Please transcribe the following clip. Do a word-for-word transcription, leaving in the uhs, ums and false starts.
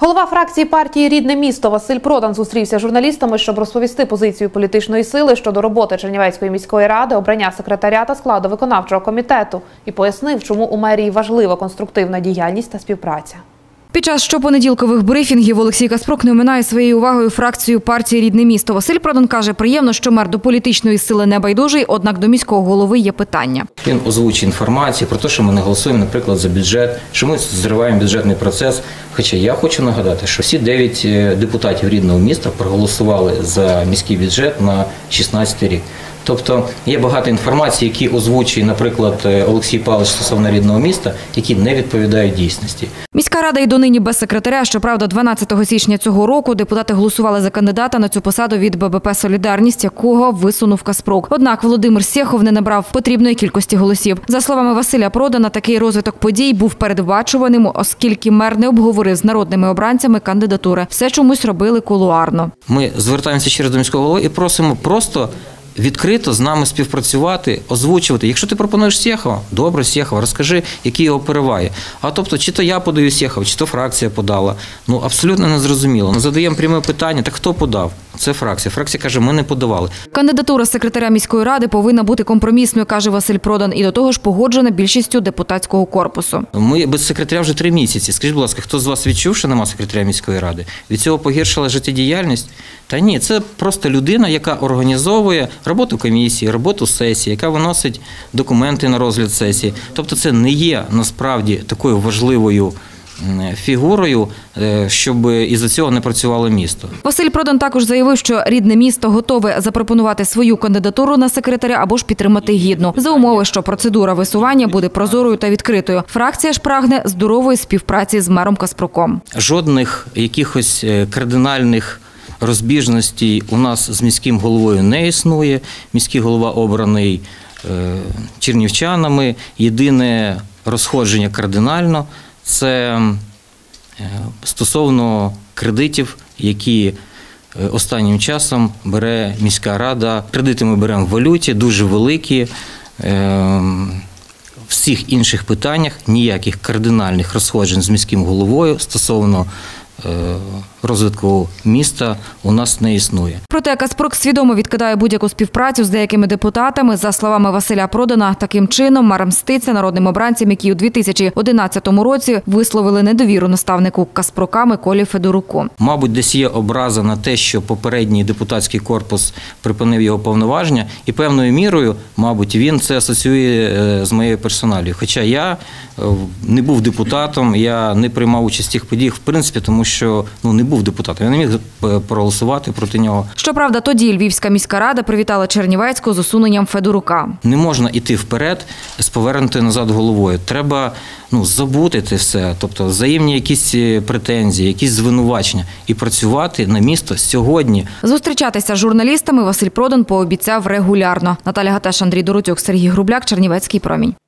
Голова фракції партії «Рідне місто» Василь Продан зустрівся з журналістами, щоб розповісти позицію політичної сили щодо роботи Чернівецької міської ради, обрання секретаря та складу виконавчого комітету і пояснив, чому у мерії важлива конструктивна діяльність та співпраця. Під час щопонеділкових брифінгів Олексій Каспрук не оминає своєю увагою фракцію партії «Рідне місто». Василь Продан каже, приємно, що мер до політичної сили не байдужий, однак до міського голови є питання. Він озвучує інформацію про те, що ми не голосуємо, наприклад, за бюджет, що ми зриваємо бюджетний процес. Хоча я хочу нагадати, що всі дев'ять депутатів Рідного міста проголосували за міський бюджет на шістнадцятий рік. Тобто є багато інформації, які озвучує, наприклад, Олексій Павлович стосовно Рідного міста, які не відповідають дійсності. Міська рада й донині без секретаря. Щоправда, дванадцятого січня цього року депутати голосували за кандидата на цю посаду від ББП «Солідарність», якого висунув Каспрук. Однак Володимир Сєхов не набрав потрібної кількості голосів. За словами Василя Продана, такий розвиток подій був передбачуваним, оскільки мер не обговорив з народними обранцями кандидатури. Все чомусь робили кулуарно. Ми звертаємося ще раз до міського голови і просимо просто відкрито з нами співпрацювати, озвучувати. Якщо ти пропонуєш Сєхова, добре, Сєхова, розкажи, який його переваги. А тобто, чи то я подаю Сєхова, чи то фракція подала. Ну, абсолютно незрозуміло. Ми задаємо пряме питання, так хто подав? Це фракція. Фракція каже, ми не подавали. Кандидатура секретаря міської ради повинна бути компромісною, каже Василь Продан, і до того ж погоджена більшістю депутатського корпусу. Ми без секретаря вже три місяці. Скажіть, будь ласка, хто з вас відчув, що немає секретаря міської ради? Від цього погіршила життєдіяльність? Та ні, це просто людина, яка організовує роботу комісії, роботу сесії, яка виносить документи на розгляд сесії. Тобто це не є насправді такою важливою фігурою, щоб із-за цього не працювало місто. Василь Продан також заявив, що Рідне місто готове запропонувати свою кандидатуру на секретаря або ж підтримати гідну, за умови, що процедура висування буде прозорою та відкритою. Фракція ж прагне здорової співпраці з мером Каспруком. Жодних якихось кардинальних розбіжностей у нас з міським головою не існує. Міський голова обраний чернівчанами. Єдине розходження кардинально – це стосовно кредитів, які останнім часом бере міська рада. Кредити ми беремо в валюті, дуже великі. В всіх інших питаннях ніяких кардинальних розходжень з міським головою стосовно розвитку міста у нас не існує. Проте Каспрук свідомо відкидає будь-яку співпрацю з деякими депутатами. За словами Василя Продана, таким чином мер мститься народним обранцям, які у дві тисячі одинадцятому році висловили недовіру наставнику Каспрука Миколі Федоруку. Мабуть, десь є образа на те, що попередній депутатський корпус припинив його повноваження, і певною мірою, мабуть, він це асоціює з моєю персоналією. Хоча я не був депутатом, я не приймав участь в цих подіях, в принципі, тому що ну, не був депутатом, я не міг проголосувати проти нього. Щоправда, тоді Львівська міська рада привітала Чернівецьку з усуненням Федорука. Не можна йти вперед з повернутою назад головою. Треба ну, забути це все, тобто взаємні якісь претензії, якісь звинувачення і працювати на місто сьогодні. Зустрічатися з журналістами Василь Продан пообіцяв регулярно. Наталя Гатеш, Андрій Доротюк, Сергій Грубляк, Чернівецький промінь.